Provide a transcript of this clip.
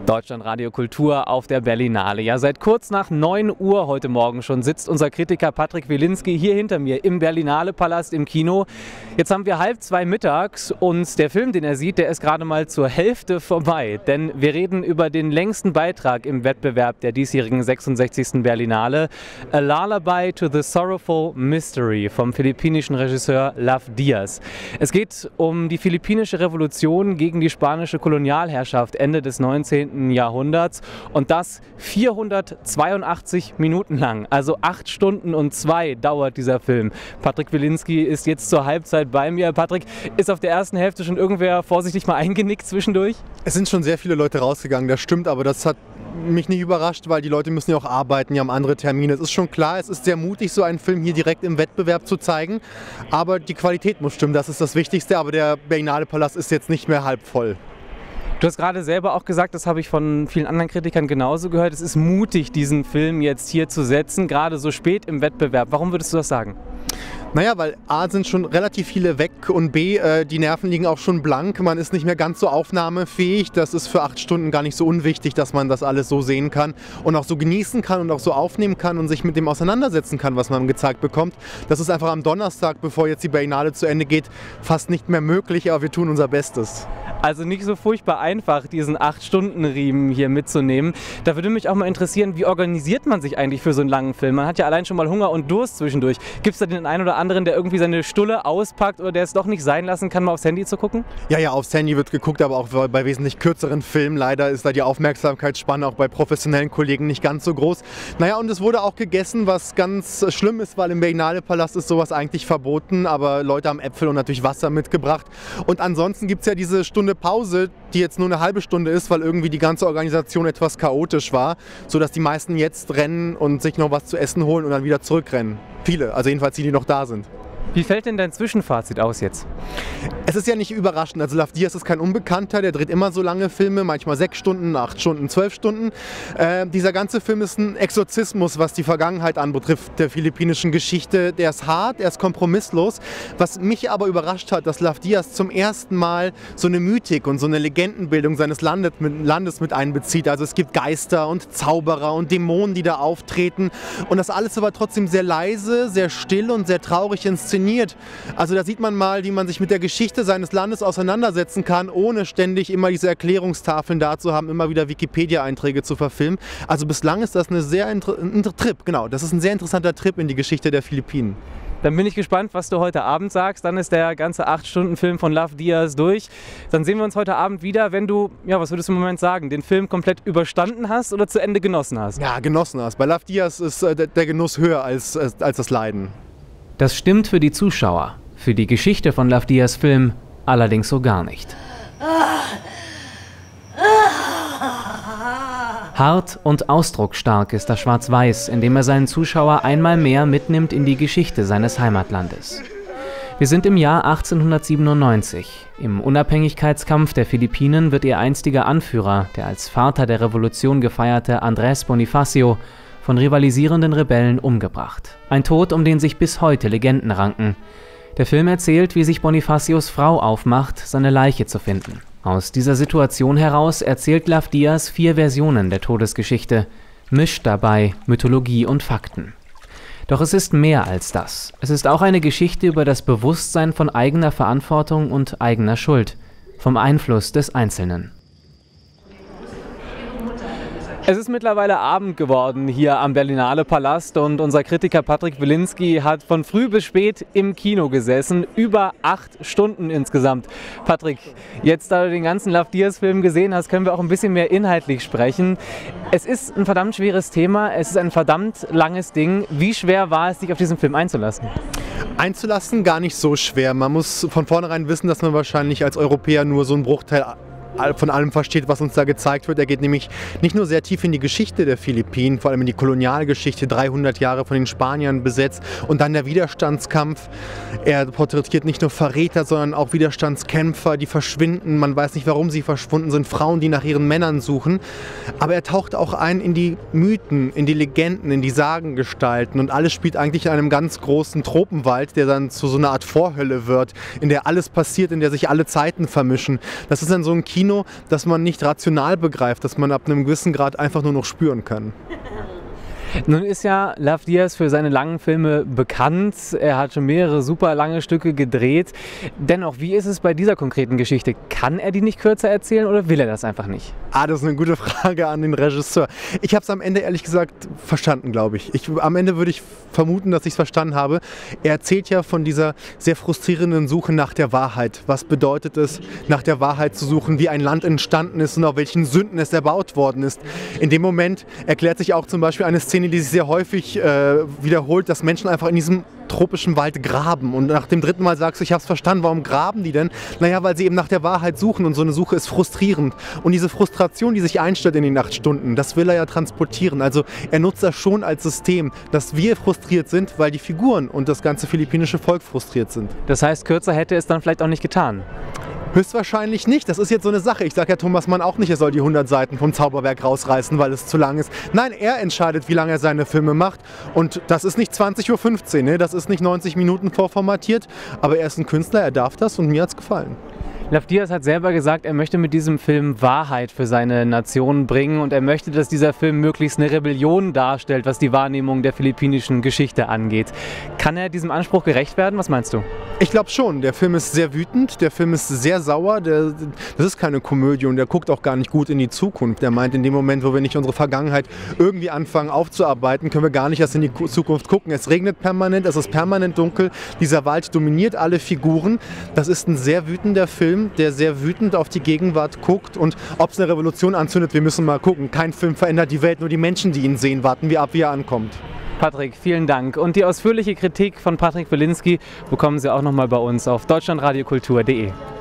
Deutschlandradio Kultur auf der Berlinale. Ja, seit kurz nach 9 Uhr heute Morgen schon sitzt unser Kritiker Patrick Wilinski hier hinter mir im Berlinale-Palast im Kino. Jetzt haben wir 1:30 mittags und der Film, den er sieht, der ist gerade mal zur Hälfte vorbei. Denn wir reden über den längsten Beitrag im Wettbewerb der diesjährigen 66. Berlinale. A Lullaby to the Sorrowful Mystery vom philippinischen Regisseur Love Diaz. Es geht um die philippinische Revolution gegen die spanische Kolonialherrschaft Ende des 19. Jahrhunderts und das 482 Minuten lang, also 8 Stunden und 2 dauert dieser Film. Patrick Wilinski ist jetzt zur Halbzeit bei mir. Patrick, ist auf der ersten Hälfte schon irgendwer vorsichtig mal eingenickt zwischendurch? Es sind schon sehr viele Leute rausgegangen, das stimmt, aber das hat mich nicht überrascht, weil die Leute müssen ja auch arbeiten, die haben andere Termine. Es ist schon klar, es ist sehr mutig, so einen Film hier direkt im Wettbewerb zu zeigen, aber die Qualität muss stimmen, das ist das Wichtigste, aber der Berlinale-Palast ist jetzt nicht mehr halb voll. Du hast gerade selber auch gesagt, das habe ich von vielen anderen Kritikern genauso gehört, es ist mutig, diesen Film jetzt hier zu setzen, gerade so spät im Wettbewerb. Warum würdest du das sagen? Naja, weil A sind schon relativ viele weg und B, die Nerven liegen auch schon blank. Man ist nicht mehr ganz so aufnahmefähig. Das ist für 8 Stunden gar nicht so unwichtig, dass man das alles so sehen kann und auch so genießen kann und auch so aufnehmen kann und sich mit dem auseinandersetzen kann, was man gezeigt bekommt. Das ist einfach am Donnerstag, bevor jetzt die Berlinale zu Ende geht, fast nicht mehr möglich, aber wir tun unser Bestes. Also nicht so furchtbar einfach, diesen 8-Stunden-Riemen hier mitzunehmen. Da würde mich auch mal interessieren, wie organisiert man sich eigentlich für so einen langen Film? Man hat ja allein schon mal Hunger und Durst zwischendurch. Gibt es da den einen oder anderen, der irgendwie seine Stulle auspackt oder der es doch nicht sein lassen kann, mal aufs Handy zu gucken? Ja, aufs Handy wird geguckt, aber auch bei wesentlich kürzeren Filmen. Leider ist da die Aufmerksamkeitsspanne auch bei professionellen Kollegen nicht ganz so groß. Naja, und es wurde auch gegessen, was ganz schlimm ist, weil im Berlinale-Palast ist sowas eigentlich verboten, aber Leute haben Äpfel und natürlich Wasser mitgebracht. Und ansonsten gibt es ja diese Stunde Pause, die jetzt nur eine halbe Stunde ist, weil irgendwie die ganze Organisation etwas chaotisch war, sodass die meisten jetzt rennen und sich noch was zu essen holen und dann wieder zurückrennen. Viele, also jedenfalls die noch da sind. Wie fällt denn dein Zwischenfazit aus jetzt? Es ist ja nicht überraschend, also Love Diaz ist kein Unbekannter, der dreht immer so lange Filme, manchmal 6 Stunden, 8 Stunden, 12 Stunden. Dieser ganze Film ist ein Exorzismus, was die Vergangenheit anbetrifft, der philippinischen Geschichte. Der ist hart, er ist kompromisslos. Was mich aber überrascht hat, dass Love Diaz zum ersten Mal so eine Mythik und so eine Legendenbildung seines Landes mit einbezieht. Also es gibt Geister und Zauberer und Dämonen, die da auftreten und das alles aber trotzdem sehr leise, sehr still und sehr traurig inszeniert. Also da sieht man mal, wie man sich mit der Geschichte seines Landes auseinandersetzen kann, ohne ständig immer diese Erklärungstafeln da zu haben, immer wieder Wikipedia-Einträge zu verfilmen. Also bislang ist das ein sehr Trip, genau. Das ist ein sehr interessanter Trip in die Geschichte der Philippinen. Dann bin ich gespannt, was du heute Abend sagst. Dann ist der ganze 8-Stunden-Film von Love Diaz durch. Dann sehen wir uns heute Abend wieder, wenn du, ja, was würdest du im Moment sagen, den Film komplett überstanden hast oder zu Ende genossen hast? Ja, genossen hast. Bei Love Diaz ist der Genuss höher als das Leiden. Das stimmt für die Zuschauer, für die Geschichte von Love Diaz Film allerdings so gar nicht. Hart und ausdrucksstark ist das Schwarz-Weiß, in dem er seinen Zuschauer einmal mehr mitnimmt in die Geschichte seines Heimatlandes. Wir sind im Jahr 1897. Im Unabhängigkeitskampf der Philippinen wird ihr einstiger Anführer, der als Vater der Revolution gefeierte Andrés Bonifacio, von rivalisierenden Rebellen umgebracht. Ein Tod, um den sich bis heute Legenden ranken. Der Film erzählt, wie sich Bonifacios Frau aufmacht, seine Leiche zu finden. Aus dieser Situation heraus erzählt Love Diaz 4 Versionen der Todesgeschichte, mischt dabei Mythologie und Fakten. Doch es ist mehr als das. Es ist auch eine Geschichte über das Bewusstsein von eigener Verantwortung und eigener Schuld, vom Einfluss des Einzelnen. Es ist mittlerweile Abend geworden hier am Berlinale Palast und unser Kritiker Patrick Wilinski hat von früh bis spät im Kino gesessen, über 8 Stunden insgesamt. Patrick, jetzt da du den ganzen Love Diaz Film gesehen hast, können wir auch ein bisschen mehr inhaltlich sprechen. Es ist ein verdammt schweres Thema, es ist ein verdammt langes Ding. Wie schwer war es, sich auf diesen Film einzulassen? Einzulassen gar nicht so schwer. Man muss von vornherein wissen, dass man wahrscheinlich als Europäer nur so einen Bruchteil von allem versteht, was uns da gezeigt wird. Er geht nämlich nicht nur sehr tief in die Geschichte der Philippinen, vor allem in die Kolonialgeschichte, 300 Jahre von den Spaniern besetzt und dann der Widerstandskampf. Er porträtiert nicht nur Verräter, sondern auch Widerstandskämpfer, die verschwinden. Man weiß nicht, warum sie verschwunden sind. Frauen, die nach ihren Männern suchen. Aber er taucht auch ein in die Mythen, in die Legenden, in die Sagengestalten und alles spielt eigentlich in einem ganz großen Tropenwald, der dann zu so einer Art Vorhölle wird, in der alles passiert, in der sich alle Zeiten vermischen. Das ist dann so ein Kino, Kino, das man nicht rational begreift, das man ab einem gewissen Grad einfach nur noch spüren kann. Nun ist ja Love Diaz für seine langen Filme bekannt. Er hat schon mehrere super lange Stücke gedreht. Dennoch, wie ist es bei dieser konkreten Geschichte? Kann er die nicht kürzer erzählen oder will er das einfach nicht? Das ist eine gute Frage an den Regisseur. Ich habe es am Ende ehrlich gesagt verstanden, glaube ich. Am Ende würde ich vermuten, dass ich es verstanden habe. Er erzählt ja von dieser sehr frustrierenden Suche nach der Wahrheit. Was bedeutet es, nach der Wahrheit zu suchen, wie ein Land entstanden ist und auf welchen Sünden es erbaut worden ist. In dem Moment erklärt sich auch zum Beispiel eine Szene, die sich sehr häufig wiederholt, dass Menschen einfach in diesem tropischen Wald graben. Und nach dem dritten Mal sagst du, ich habe es verstanden, warum graben die denn? Naja, weil sie eben nach der Wahrheit suchen und so eine Suche ist frustrierend. Und diese Frustration, die sich einstellt in den 8 Stunden, das will er ja transportieren. Also er nutzt das schon als System, dass wir frustriert sind, weil die Figuren und das ganze philippinische Volk frustriert sind. Das heißt, kürzer hätte es dann vielleicht auch nicht getan? Höchstwahrscheinlich nicht. Das ist jetzt so eine Sache. Ich sage ja Thomas Mann auch nicht, er soll die 100 Seiten vom Zauberwerk rausreißen, weil es zu lang ist. Nein, er entscheidet, wie lange er seine Filme macht. Und das ist nicht 20:15 Uhr, ne? Das ist nicht 90 Minuten vorformatiert. Aber er ist ein Künstler, er darf das und mir hat es gefallen. Love Diaz hat selber gesagt, er möchte mit diesem Film Wahrheit für seine Nation bringen und er möchte, dass dieser Film möglichst eine Rebellion darstellt, was die Wahrnehmung der philippinischen Geschichte angeht. Kann er diesem Anspruch gerecht werden? Was meinst du? Ich glaube schon. Der Film ist sehr wütend, der Film ist sehr sauer, das ist keine Komödie und der guckt auch gar nicht gut in die Zukunft. Der meint, in dem Moment, wo wir nicht unsere Vergangenheit irgendwie anfangen aufzuarbeiten, können wir gar nicht erst in die Zukunft gucken. Es regnet permanent, es ist permanent dunkel, dieser Wald dominiert alle Figuren. Das ist ein sehr wütender Film, der sehr wütend auf die Gegenwart guckt und ob es eine Revolution anzündet, wir müssen mal gucken. Kein Film verändert die Welt, nur die Menschen, die ihn sehen. Warten wir ab, wie er ankommt. Patrick, vielen Dank. Und die ausführliche Kritik von Patrick Wilinski bekommen Sie auch nochmal bei uns auf deutschlandradiokultur.de.